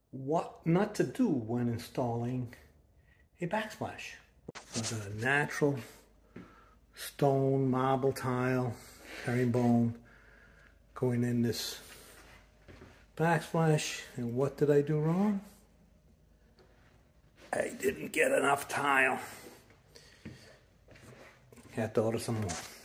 what not to do when installing a backsplash. So I've got a natural stone marble tile, herringbone, going in this backsplash. And what did I do wrong? I didn't get enough tile. Have to order some more.